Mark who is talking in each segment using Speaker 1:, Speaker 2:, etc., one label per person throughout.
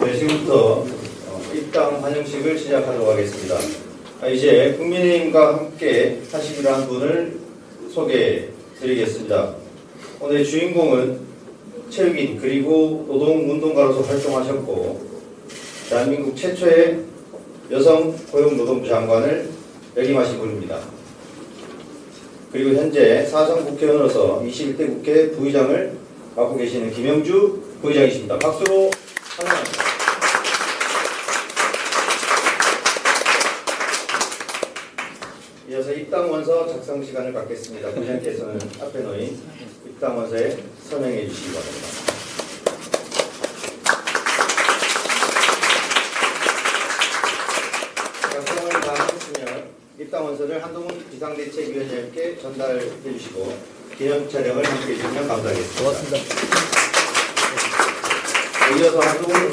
Speaker 1: 네, 지금부터 입당 환영식을 시작하도록 하겠습니다. 이제 국민의힘과 함께 하시기로 한 분을 소개해 드리겠습니다. 오늘의 주인공은 체육인 그리고 노동운동가로서 활동하셨고 대한민국 최초의 여성 고용노동부 장관을 역임하신 분입니다. 그리고 현재 사상 국회의원으로서 21대 국회 부의장을 맡고 계시는 김영주 부의장이십니다. 박수로 환영합니다. 이어서 입당원서 작성 시간을 갖겠습니다. 부의장께서는 앞에 놓인 입당원서에 서명해 주시기 바랍니다. 작성을 다 했으면 입당원서를 한동훈 비상대책위원장께 전달해 주시고 기념 촬영을 함께 해주시면 감사하겠습니다. 고맙습니다. 이어서 한동훈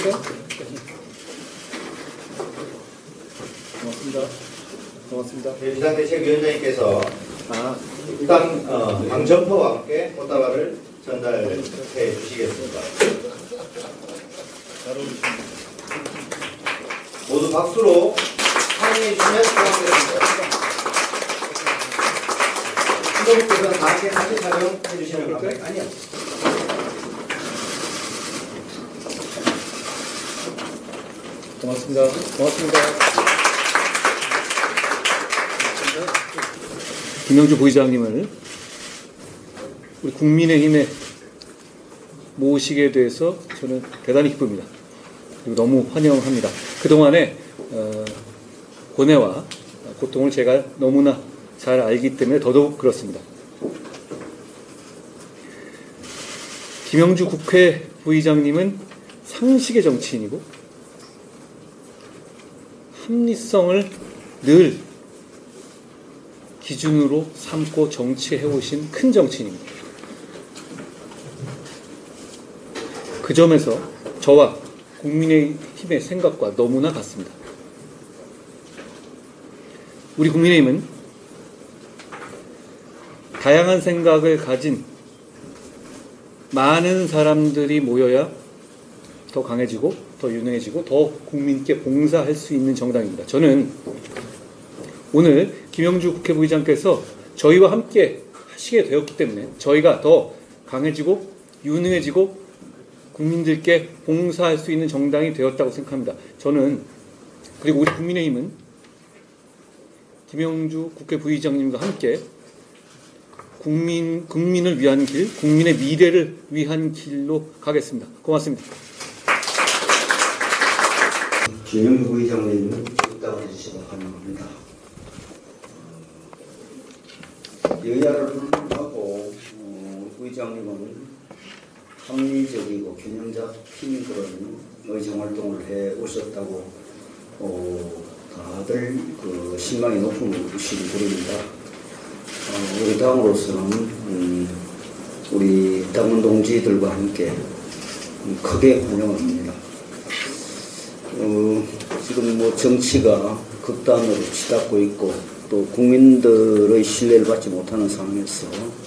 Speaker 1: 고맙습니다. 네, 비상대책위원장님께서 일단 방점표와 함께 꽃다발을 전달해 주시겠습니다. 모두 박수로 환영해 주시면 고맙겠습니다. 신동국께서 다 함께 같이 촬영해 주시면 감사하겠습니다. 아니요.
Speaker 2: 고맙습니다. 고맙습니다. 김영주 부의장님을 우리 국민의힘에 모시게 돼서 저는 대단히 기쁩니다. 그리고 너무 환영합니다. 그동안의 고뇌와 고통을 제가 너무나 잘 알기 때문에 더더욱 그렇습니다. 김영주 국회 부의장님은 상식의 정치인이고 합리성을 늘 기준으로 삼고 정치해오신 큰 정치인입니다. 그 점에서 저와 국민의힘의 생각과 너무나 같습니다. 우리 국민의힘은 다양한 생각을 가진 많은 사람들이 모여야 더 강해지고 더 유능해지고 더 국민께 봉사할 수 있는 정당입니다. 저는 오늘 김영주 국회 부의장께서 저희와 함께 하시게 되었기 때문에 저희가 더 강해지고 유능해지고 국민들께 봉사할 수 있는 정당이 되었다고 생각합니다. 저는 그리고 우리 국민의힘은 김영주 국회 부의장님과 함께 국민을 위한 길, 국민의 미래를 위한 길로 가겠습니다. 고맙습니다.
Speaker 3: 김영주 부의장님 입당해 주시고 환영합니다. 여야를 불문하고 부의장님은 합리적이고 균형 잡힌 그런 의정활동을 해 오셨다고 다들 그 신망이 높으신 분입니다. 우리 당으로서는 우리 당원 동지들과 함께 크게 환영합니다. 지금 뭐 정치가 극단으로 치닫고 있고 또 국민들의 신뢰를 받지 못하는 상황에서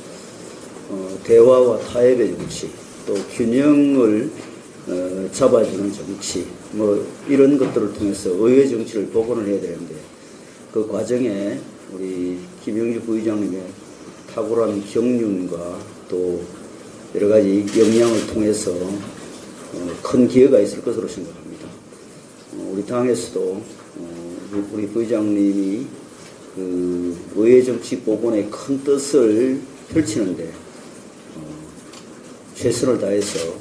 Speaker 3: 대화와 타협의 정치, 또 균형을 잡아주는 정치, 뭐 이런 것들을 통해서 의회 정치를 복원을 해야 되는데 그 과정에 우리 김영주 부의장님의 탁월한 경륜과 또 여러 가지 역량을 통해서 큰 기회가 있을 것으로 생각합니다. 우리 당에서도 우리 부의장님이 그 의회 정치 복원의 큰 뜻을 펼치는데 최선을 다해서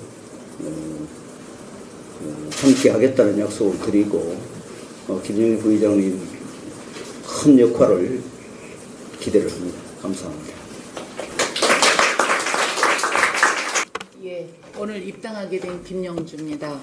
Speaker 3: 함께 하겠다는 약속을 드리고 김영주 부의장님 큰 역할을 기대를 합니다. 감사합니다.
Speaker 4: 예, 오늘 입당하게 된 김영주입니다.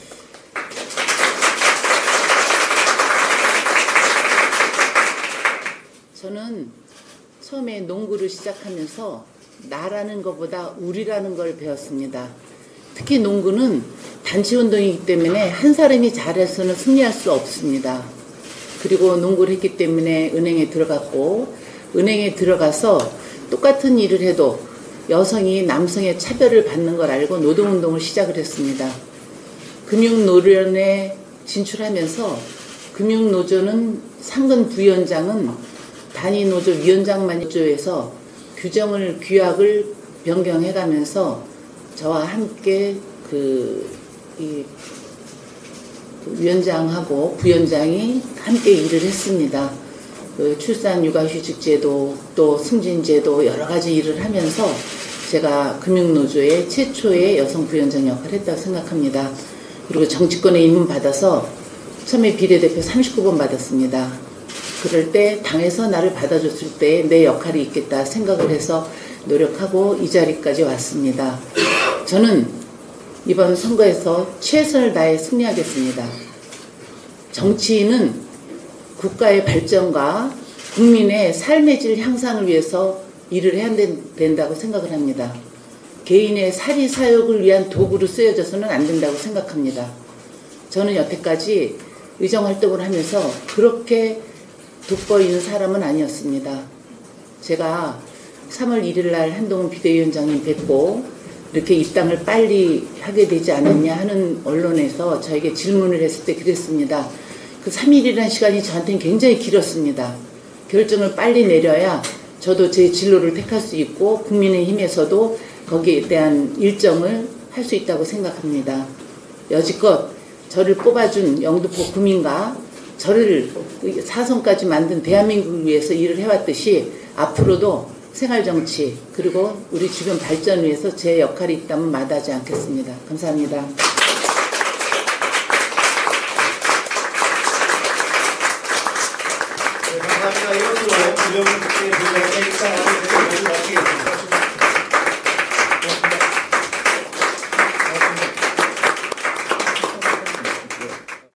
Speaker 4: 저는 처음에 농구를 시작하면서 나라는 것보다 우리라는 걸 배웠습니다. 특히 농구는 단체 운동이기 때문에 한 사람이 잘해서는 승리할 수 없습니다. 그리고 농구를 했기 때문에 은행에 들어갔고 은행에 들어가서 똑같은 일을 해도 여성이 남성의 차별을 받는 걸 알고 노동운동을 시작을 했습니다. 금융노련에 진출하면서 금융노조는 상근 부위원장은 단위노조 위원장만 노조에서 규약을 변경해가면서 저와 함께 이 위원장하고 부위원장이 함께 일을 했습니다. 출산 육아휴직제도 또 승진제도 여러 가지 일을 하면서 제가 금융노조의 최초의 여성 부위원장 역할을 했다고 생각합니다. 그리고 정치권에 입문받아서 처음에 비례대표 39번 받았습니다. 그럴 때 당에서 나를 받아줬을 때 내 역할이 있겠다 생각을 해서 노력하고 이 자리까지 왔습니다. 저는 이번 선거에서 최선을 다해 승리하겠습니다. 정치인은 국가의 발전과 국민의 삶의 질 향상을 위해서 일을 해야 된다고 생각을 합니다. 개인의 사리 사욕을 위한 도구로 쓰여져서는 안 된다고 생각합니다. 저는 여태까지 의정활동을 하면서 그렇게 돋보이는 사람은 아니었습니다. 제가 3월 1일 날 한동훈 비대위원장님 뵙고 이렇게 입당을 빨리 하게 되지 않았냐 하는 언론에서 저에게 질문을 했을 때 그랬습니다. 그 3일이라는 시간이 저한테는 굉장히 길었습니다. 결정을 빨리 내려야 저도 제 진로를 택할 수 있고 국민의힘에서도 거기에 대한 일정을 할 수 있다고 생각합니다. 여지껏 저를 뽑아준 영등포 구민과 저를 사선까지 만든 대한민국을 위해서 일을 해왔듯이 앞으로도 생활정치 그리고 우리 주변 발전을 위해서 제 역할이 있다면 마다하지 않겠습니다. 감사합니다.